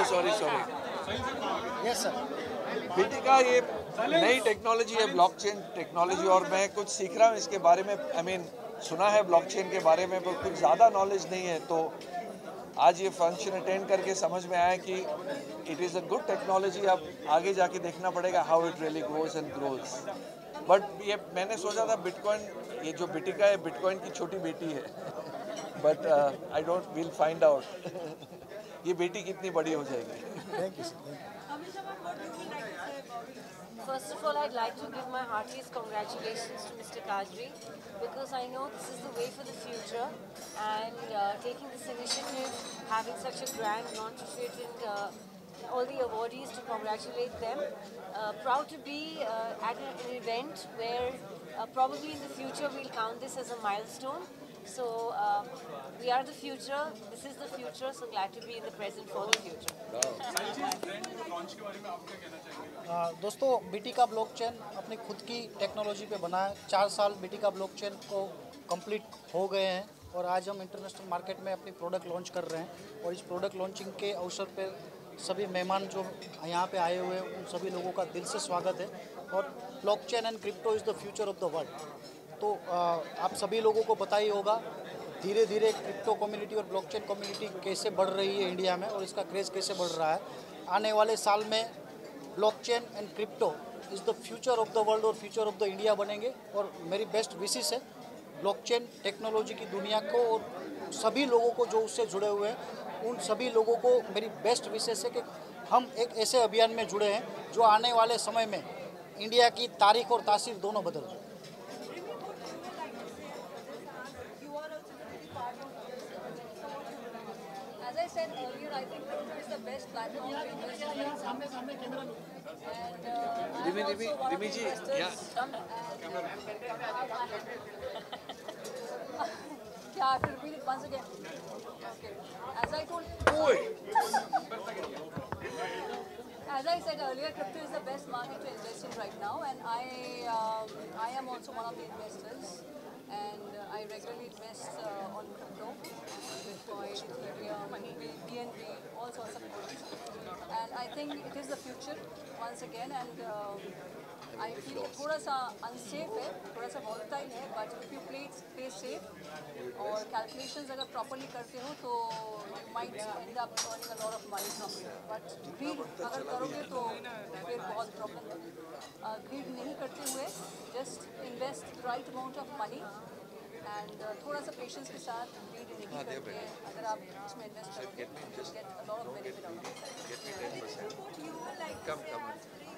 Sorry yes sir. बेटी का ये नई टेक्नोलॉजी है, ब्लॉकचेन टेक्नोलॉजी, और मैं कुछ सीख रहा हूँ इसके बारे में। सुना है ब्लॉकचेन के बारे में, पर कुछ ज़्यादा नॉलेज नहीं है। तो आज ये फंक्शन अटेंड करके समझ में आया कि it is a good technology. अब आगे जाके देखना पड़ेगा how it really grows and grows. But ये मैंने सोचा था बिटकॉइन, ये जो बिटिका है बिटकॉइन की छोटी बेटी है। But I don't will find out ये बेटी कितनी बड़ी हो जाएगी। Thank you sir. First of all, I'd like to give my heartiest congratulations to Mr. Kajri, because I know this is the way for the future, and taking this initiative, having such a grand launch of it, and all the awardees to congratulate them. Proud to be at an event where probably in the future we'll count this as a milestone. So we are the future, this is the future, so glad to be in the present for the future. दोस्तों, बीटीका blockchain अपनी खुद की technology पे बना है। 4 साल बीटीका blockchain को complete हो गए हैं और आज हम इंटरनेशनल मार्केट में अपनी प्रोडक्ट लॉन्च कर रहे हैं। और इस प्रोडक्ट लॉन्चिंग के अवसर पे सभी मेहमान जो यहाँ पे आए हुए हैं उन सभी लोगों का दिल से स्वागत है। और blockchain and crypto is the future of the world. तो आप सभी लोगों को पता ही होगा धीरे धीरे क्रिप्टो कम्युनिटी और ब्लॉकचेन कम्युनिटी कैसे बढ़ रही है इंडिया में, और इसका क्रेज़ कैसे बढ़ रहा है। आने वाले साल में blockchain and crypto is the future of the world और फ्यूचर ऑफ द इंडिया बनेंगे। और मेरी बेस्ट विशेष है ब्लॉकचेन टेक्नोलॉजी की दुनिया को और सभी लोगों को जो उससे जुड़े हुए हैं उन सभी लोगों को मेरी बेस्ट विशेष है कि हम एक ऐसे अभियान में जुड़े हैं जो आने वाले समय में इंडिया की तारीख और तासीर दोनों बदल रहे हैं। As I said earlier, I think Crypto is the best platform to invest in. And Rimi ji, yeah. Yeah, I have to repeat it once again. Okay. As I told, as I said earlier, crypto is the best market to invest in right now, and I am also one of the investors, and I regularly invest on crypto, Bitcoin, Ethereum, BNB, all sorts of coins. And I think it is the future once again, and I feel थोड़ा सा unsafe है, थोड़ा सा volatile है, but if you play safe और calculations अगर properly करते हो तो you might end up earning a lot of money from it. But greed अगर करोगे तो फिर बहुत problem है। Greed नहीं करते हुए just invest the right amount of money and थोड़ा सा patience के साथ greed नहीं करके अगर आप इसमें invest करोगे you get a lot of benefit out of it. Come.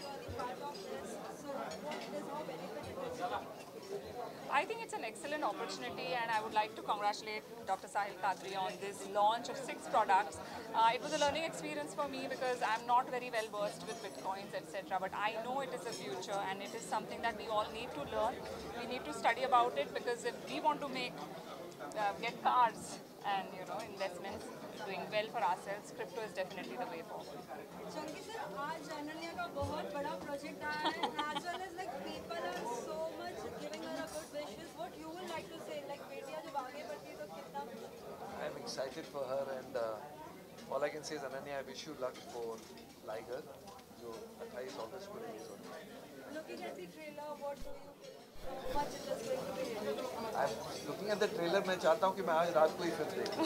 I think it's an excellent opportunity, and I would like to congratulate Dr. Sahil Kadri on this launch of 6 products. It was a learning experience for me because I'm not very well versed with Bitcoins, etc. But I know it is the future, and it is something that we all need to learn. We need to study about it, because if we want to get cars and investments, doing well for ourselves, crypto is definitely the way forward. Chunky sir, आज अनन्या का बहुत बड़ा project आया है, as well as like people are so much giving her a good wishes. What you would like to say, like बेटियां जब आगे बढ़ती तो कितना? I'm excited for her, and all I can say is Ananya, I wish you luck for Liger, जो 28 अगस्त को release होता है। Looking at the trailer, what do you feel? How much it is going to be? I'm looking at the trailer, मैं चाहता हूँ कि मैं आज रात को ही फिल्म देखूँ।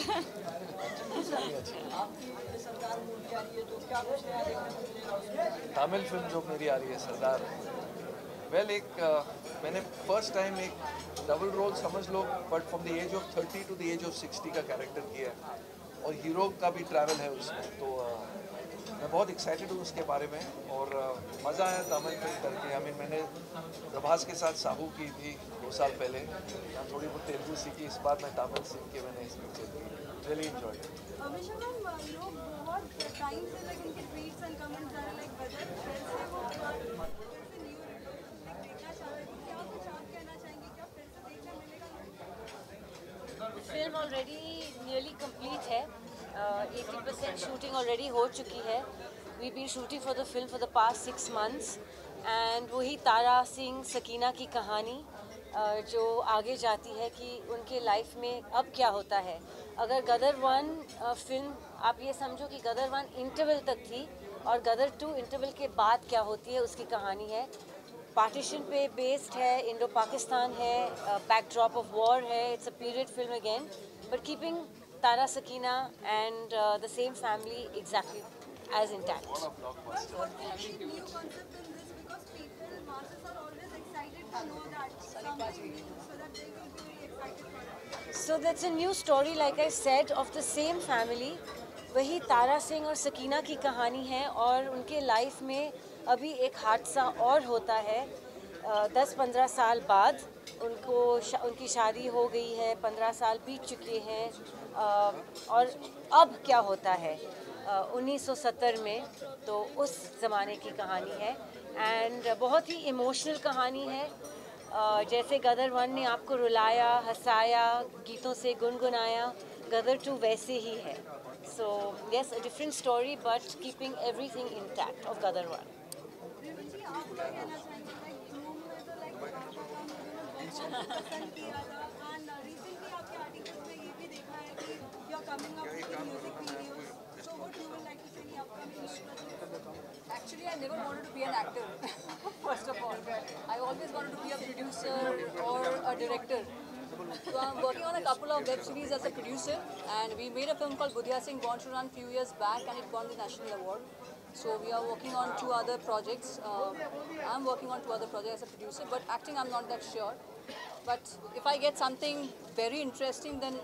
तमिल फिल्म जो मेरी आ रही है सरदार, मैंने फर्स्ट टाइम एक डबल रोल समझ लो, but from the age of 30 to the age of 60 का कैरेक्टर किया है, और हीरो का भी ट्रैवल है उसमें। तो मैं बहुत एक्साइटेड हूँ उसके बारे में, और मज़ा आया तमिल फिल्म करके। मैंने प्रभास के साथ साहू की थी 2 साल पहले, यहाँ थोड़ी बहुत तेलुगु सीखी, इस बार मैं तमिल सीख के मैंने इस पिक्चर की रियली एंजॉय। अभिषेक मैम, लोग बहुत टाइम से like इनके ट्वीट्स एंड कमेंट्स आ रहे हैं like बजट फिर से वो न्यू देखना चाह रहे हैं, क्या कुछ आप कहना चाहेंगे, क्या फिर से देखने मिलेगा? फिल्म ऑलरेडी नियरली कंप्लीट है, 80% शूटिंग ऑलरेडी हो चुकी है। We been shooting for the film for the past 6 months, and वही तारा सिंह सकीना की कहानी जो आगे जाती है कि उनके लाइफ में अब क्या होता है, अगर गदर 1 फिल्म आप ये समझो कि गदर 1 इंटरवल तक थी और गदर 2 इंटरवल के बाद क्या होती है उसकी कहानी है। पार्टीशन पे बेस्ड है, इंडो पाकिस्तान है, बैकड्रॉप ऑफ वॉर है, it's a period film again, but keeping Tara Sakina and the same family exactly as intact. New concept in this because people, masses are always excited to know that something new, so that they will be very excited for it. So that's a new story, like I said, of the same family. वही तारा सिंह और सकीना की कहानी है और उनके life में अभी एक हादसा और होता है। 10-15 साल बाद उनकी शादी हो गई है, 15 साल बीत चुके हैं और अब क्या होता है 1970 में, तो उस ज़माने की कहानी है एंड बहुत ही इमोशनल कहानी है। जैसे गदर 1 ने आपको रुलाया, हंसाया, गीतों से गुनगुनाया, गदर 2 वैसे ही है। So yes, a different story but keeping everything intact of Gadar 1। Rivan ji, आप क्या कहना चाहेंगे? लाइक धूम में तो लाइक पापा का मूवी बहुत पसंद किया था एंड रिसेंटली आपके आर्टिकल्स में ये भी देखा है कि you are coming up with music videos, so what you would like to say in upcoming projects? Actually, I never wanted to be an actor, first of all. I always wanted to be a producer or a director. So I'm working on a couple of web series as a producer, and we made a film called Budhya Singh Born to Run few years back, and it won the national award. So we are working on 2 other projects. I'm working on 2 other projects as a producer, but acting I'm not that sure. But if I get something very interesting, then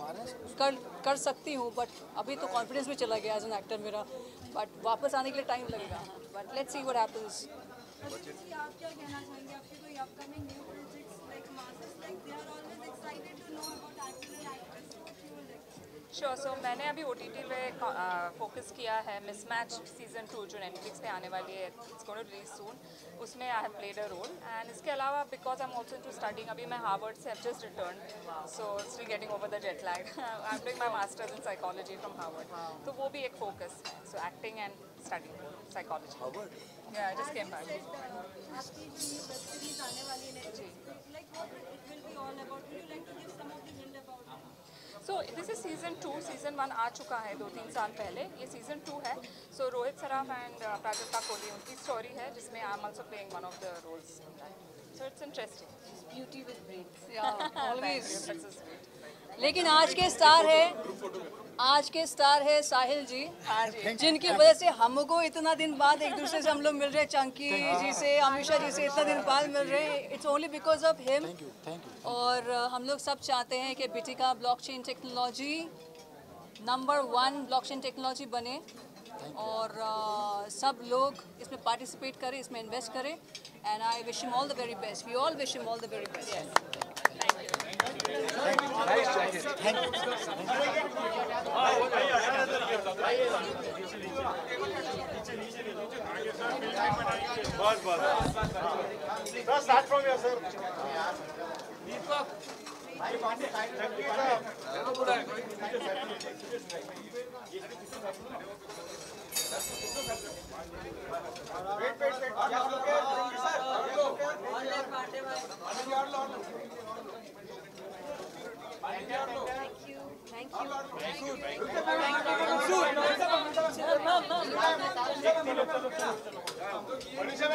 कर सकती हूँ, but अभी तो confidence भी चला गया as an actor मेरा, but वापस आने के लिए टाइम लगेगा, but let's see what happens. जी, आप क्या कहना चाहेंगे? आपके कोई upcoming new projects like masses like they are always excited to know about actor and actress, so what you would like? Sure. So मैंने अभी OTT पे फोकस किया है मिसमैच सीजन 2 जो नेटफ्लिक्स पे आने वाली है, it's going to release soon. उसमें I have played a role and इसके अलावा because I am also into studying, अभी मैं हार्वर्ड से have just return, so still getting over the jet lag. I am doing my masters in psychology from Harvard, तो वो भी एक focus है। So acting and studying psychology. Yeah I just came back. आपकी जो new web series आने वाली है नेटफ्लिक्स पे, like what it will be all about? Would you like to give some of the hint about it? So this is season 2, season 1 आ चुका है 2-3 साल पहले, ये सीजन 2 है। सो रोहित सराफ एंड प्राजक्ता कोहली उनकी स्टोरी है जिसमें I am also playing one of the roles in that, so it's interesting. Beauty with brains, always. लेकिन आज के स्टार है साहिल जी, जिनकी वजह से हमको इतना दिन बाद एक दूसरे से हम लोग मिल रहे हैं, चंकी जी से, अमीषा जी से इतना दिन बाद मिल रहे हैं, it's only because of him. और हम लोग सब चाहते हैं कि Bitika blockchain technology number 1 blockchain technology बने और सब लोग इसमें पार्टिसिपेट करें, इसमें इन्वेस्ट करें, and I wish him all the very best. We all wish him all the very best. Start from here, sir. Thank you.